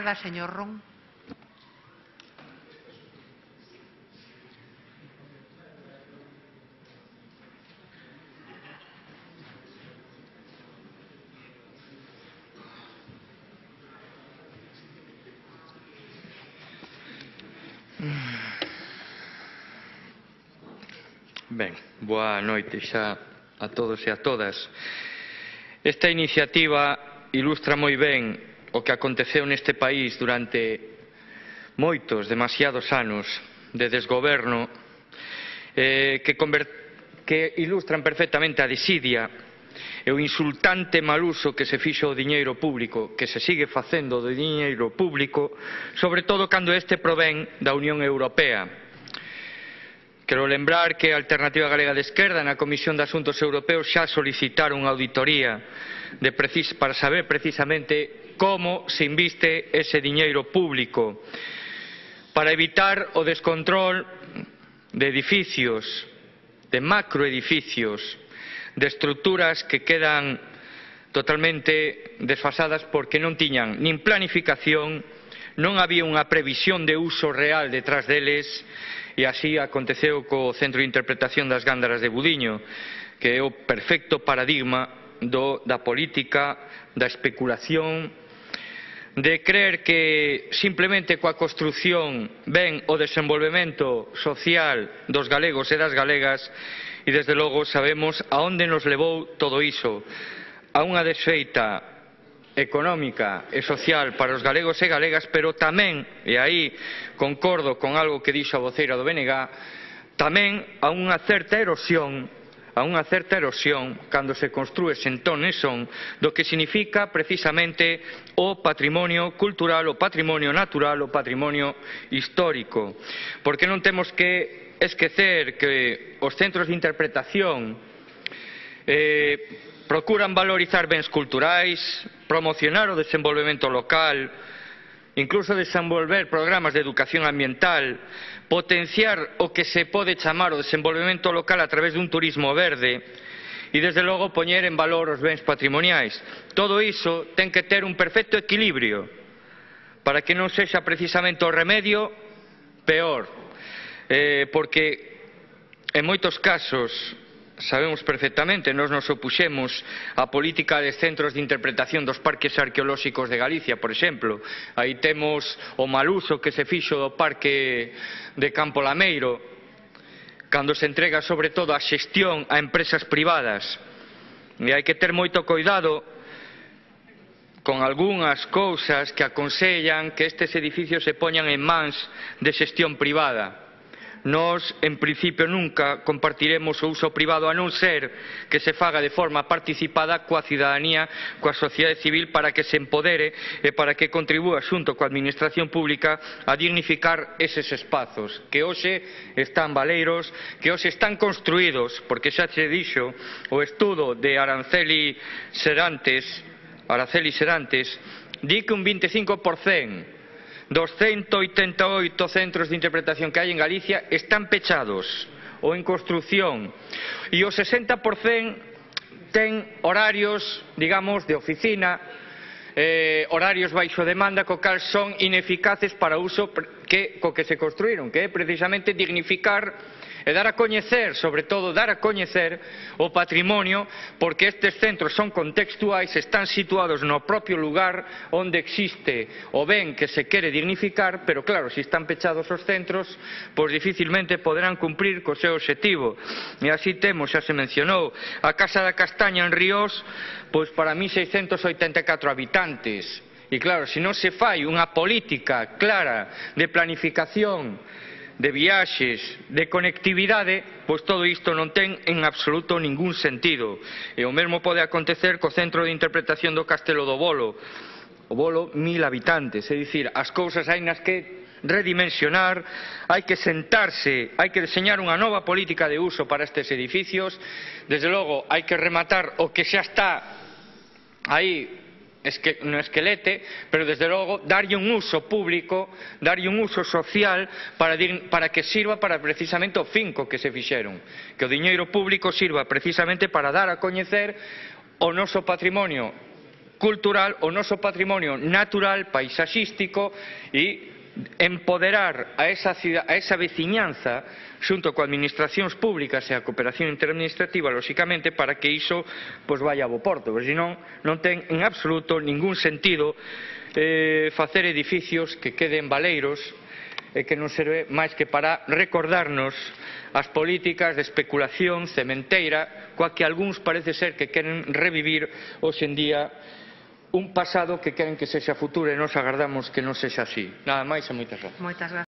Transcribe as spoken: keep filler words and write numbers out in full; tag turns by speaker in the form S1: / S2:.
S1: esquerda, señor Ron.
S2: Ben, boa noite xa a todos e a todas. Esta iniciativa ilustra moi ben o que aconteceu neste país durante moitos, demasiados anos de desgoberno eh, que, que ilustran perfectamente a desidia e o insultante mal uso que se fixo o diñeiro público, que se sigue facendo do diñeiro público, sobre todo cando este provén da Unión Europea. Quero lembrar que a Alternativa Galega de Esquerda na Comisión de Asuntos Europeos xa solicitaron unha auditoría de precis, para saber precisamente como se inviste ese diñeiro público para evitar o descontrol de edificios, de macroedificios, de estruturas que quedan totalmente desfasadas porque non tiñan nin planificación, non había unha previsión de uso real detrás deles. E así aconteceu co Centro de Interpretación das Gándaras de Budiño, que é o perfecto paradigma do, da política, da especulación, de creer que simplemente coa construción ven o desenvolvemento social dos galegos e das galegas, e desde logo sabemos a onde nos levou todo iso, a unha desfeita económica e social para os galegos e galegas, pero tamén, e aí concordo con algo que dixo a voceira do B N G, tamén a unha certa erosión, a unha certa erosión cando se construe sen ton e son do que significa precisamente o patrimonio cultural, o patrimonio natural, o patrimonio histórico. Porque non temos que esquecer que os centros de interpretación eh, procuran valorizar bens culturais, promocionar o desenvolvemento local, incluso desenvolver programas de educación ambiental, potenciar o que se pode chamar o desenvolvemento local a través dun turismo verde e, desde logo, poñer en valor os bens patrimoniais. Todo iso ten que ter un perfecto equilibrio para que non sexa precisamente o remedio peor, eh, porque en moitos casos sabemos perfectamente, nós nos opuxemos á política de centros de interpretación dos parques arqueolóxicos de Galicia, por exemplo. Aí temos o mal uso que se fixo do parque de Campo Lameiro, cando se entrega sobre todo a xestión a empresas privadas. E hai que ter moito cuidado con algunhas cousas que aconsellan que estes edificios se poñan en mans de xestión privada. Nós, en principio, nunca compartiremos o uso privado a non ser que se faga de forma participada coa cidadanía, coa sociedade civil, para que se empodere e para que contribúa xunto coa administración pública a dignificar eses espazos que hoxe están baleiros, que hoxe están construídos, porque xa se dixo o estudo de Araceli Serantes, Araceli Serantes, di que un vinte e cinco por cento dos ciento oitenta e oito centros de interpretación que hai en Galicia están pechados ou en construción, e o sesenta por cento ten horarios, digamos, de oficina, eh, horarios baixo demanda, co cal son ineficaces para o uso que, co que se construíron, que é precisamente dignificar e dar a coñecer, sobre todo dar a coñecer o patrimonio, porque estes centros son contextuais, están situados no propio lugar onde existe o ben que se quere dignificar, pero claro, se están pechados os centros, pois dificilmente poderán cumprir co seu obxectivo. E así temos, xa se mencionou, a Casa da Castaña en Ríos, pois para mil seiscentos oitenta e catro habitantes. E claro, se non se fai unha política clara de planificación, de viaxes, de conectividade, pois todo isto non ten en absoluto ningún sentido. E o mesmo pode acontecer co Centro de Interpretación do Castelo do Bolo. O Bolo, mil habitantes, é dicir, as cousas hai nas que redimensionar, hai que sentarse, hai que deseñar unha nova política de uso para estes edificios. Desde logo, hai que rematar o que xa está aí no esquelete, pero desde logo darlle un uso público, darlle un uso social para, para que sirva para precisamente o fin co que se fixeron, que o diñeiro público sirva precisamente para dar a coñecer o noso patrimonio cultural, o noso patrimonio natural, paisaxístico, e empoderar a esa, a esa veciñanza xunto coa administracións públicas e a cooperación interadministrativa, lóxicamente, para que iso pois, vaya a bo porto, porque senón non ten en absoluto ningún sentido eh, facer edificios que queden baleiros e que non serve máis que para recordarnos as políticas de especulación cementeira coa que algúns parece ser que queren revivir hoxe en día un pasado que queren que sexa futuro e nós agardamos que non sexa así. Nada máis e moitas grazas.